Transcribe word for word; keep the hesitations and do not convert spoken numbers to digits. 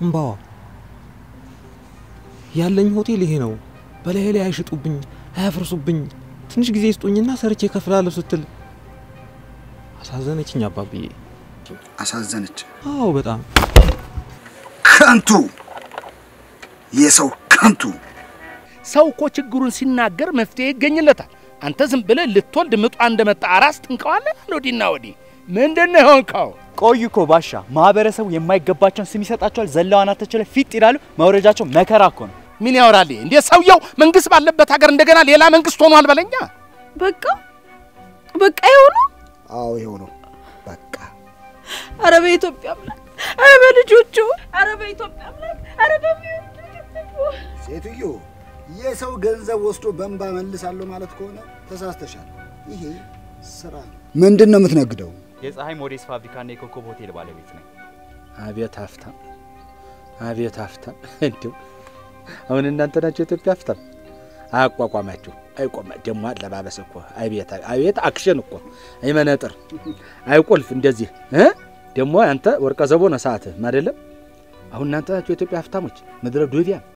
እንባዋ ያለኝ ሆቴል ይሄ ነው በላይ ላይ አይሽጡብኝ አያፍርሱብኝ ትንሽ ጊዜ ይስጡኝና ሰርቼ ከፍላለሁ ስትል አሳዘነችኝ አባብዬ አሳዘነች አዎ በጣም ከንቱ የሰው ከንቱ ሰው እኮ ችግሩን ሲናገር መፍትሄ ይገኝለታል አንተ ዝም ብለህ ልትወልድ ምጡ እንደመጣ አራስ ትንቀዋለህ ወዲና ወዲ ምንድነው ሆንካው ቆይኮ ባሻ ማህበረሰቡ የማይገባቸውን ስም ይሰጣቸዋል ዘላዋና ተቸለ ፊት ይላሉ መውረጃቸው መከራ እኮ ነው ምን ያወራል እንዴ ሰውየው መንግስት ባለበት ሀገር እንደገና ሌላ መንግስት ሆኗል በለኛ በቃ በቃ ይሁን አዎ ይሁን በቃ አረ በኢትዮጵያ አምላክ አረ በልጆቹ አረ በኢትዮጵያ አምላክ አረ በሚወዱ ሴትዮ የሰው ገንዘብ ወስዶ በእንባ መልሳለሁ ማለት ከሆነ ተሳስተሻል ይሄ ስራ ምንድነው የምትነግደው የፀሐይ ሞዴስ ፋብሪካ እና የኮኮብ ሆቴል ባለቤት ነኝ አብያት አፍታ አብያት አፍታ እንዴው አሁን እናንተ ናችሁ ኢትዮጵያ አፍታ አቋቋማችሁ አይቆማ ደሞ አለባበስ እኮ አብያት አብያት አክሽን እኮ አይመነጥር አይቆልፍ እንደዚህ እ ደሞ አንተ ወርቀ ዘቦ ነው ሰዓት ማደለም አሁን እናንተ ናችሁ ኢትዮጵያ አፍታሞች ምድረ ዶቪያ